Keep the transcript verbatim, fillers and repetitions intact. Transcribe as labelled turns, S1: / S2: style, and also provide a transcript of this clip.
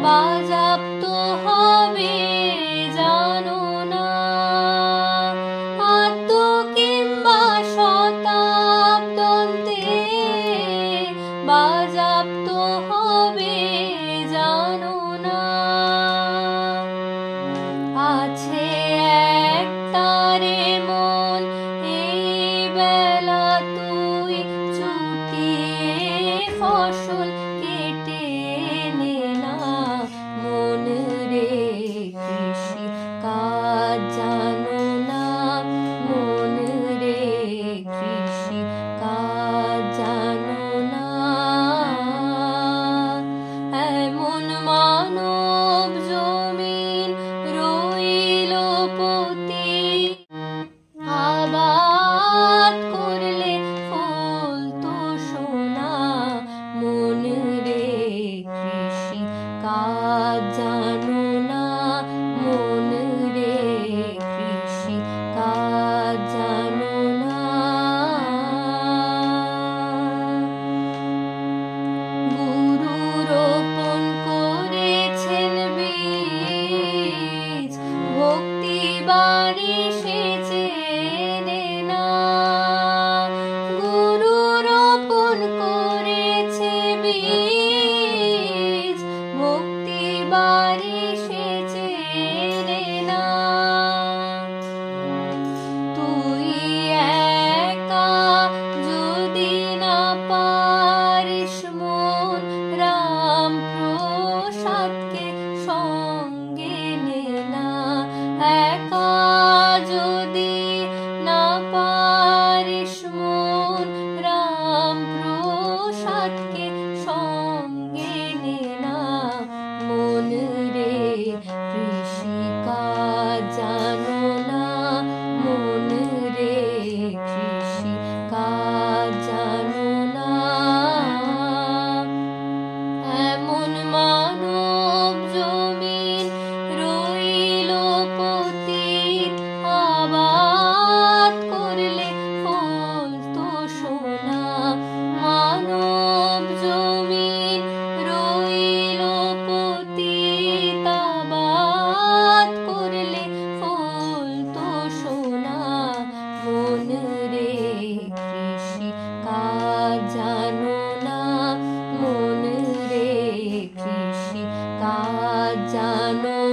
S1: বাজাপ্ত হবে জানো না, আত্ম কিংবা শতাব্দন্তে বাজাপ্ত হবে জানো না। আছে একটারে মন এই বেলা তুই চুটিয়ে ফসল কেটে নে না, মন রে কৃষি কাজ জানো না, মন রে কৃষি কাজ জানো না। এমন মানব জমিন রইল পতি, আবাদ করলে ফুল তো সোনা, মন রে কৃষি কাজ জানো না, মন রে কৃষি কাজ জানো না। গুরু রোপণ করেছেন বীজ, ভক্তি বাড়ি সেচে নে না, গুরু রোপণ করেছে বীজ, ভক্তি বাড়ি সেচে নে না। তুই একা যদি না পারিস মন, রাম প্রসাদকে সঙ্গে নে না, একা যদি না পারিস মন, রাম প্রসাদকে সঙ্গে নে না, মন রে কৃষি কাজ জানো না, মন রে কৃষি কাজ জানো না। এমন মানব জমিন রইল পতিত, আবাদ করলে ফুল তো সোনা, মানব জমিন রইল পতিত, আবাদ করলে ফুল তো সোনা, মন রে কৃষি কাজ জানো না, মন রে কৃষি কাজ জানো